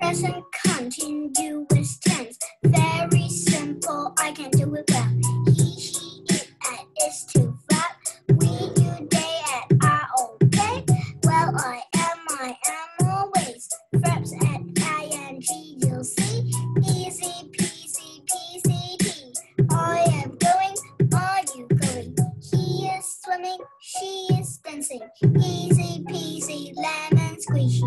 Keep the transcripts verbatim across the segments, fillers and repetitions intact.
Present continuous tense. Very simple, I can do it well. He, she, it, at, is to flap. We, you, they, at, are okay. Well, I am, I am always. Verbs at ing, you'll see. Easy peasy, P C T. I am going, are you going? He is swimming, she is dancing. Easy peasy, lemon squeezy.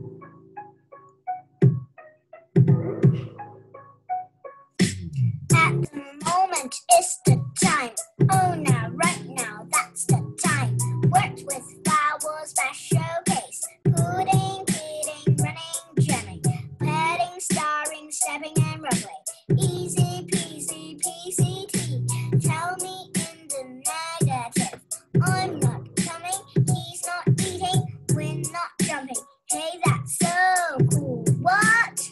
At the moment is the time. Oh, now, right now, that's the time. Words with vowels, special case. Pudding, kidding, running, jamming. Petting, starring, stepping, and runway. Easy peasy, P C T. Tell me in the negative. I'm not coming, he's not eating, we're not jumping. Hey, that's so cool. What?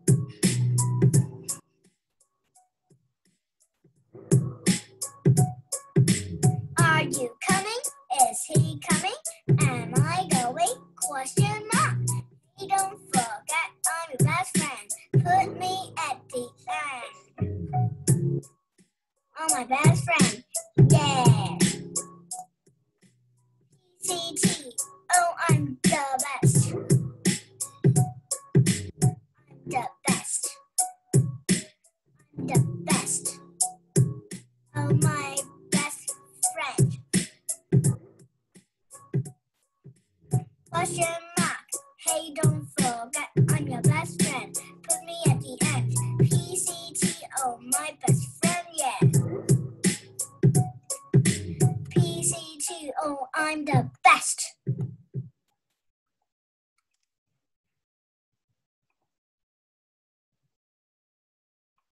Are you coming? Is he coming? Am I going? Question mark. Hey, don't forget I'm your best friend. Put me at the end. Oh, my best friend. Yeah. P C T. Oh, I'm the best. I'm the best. I'm the best. Oh, my best friend. Question mark. Hey, don't forget I'm your best friend. Put me at the end. P C T. Oh, my best friend, yeah. P C T. Oh, I'm the best.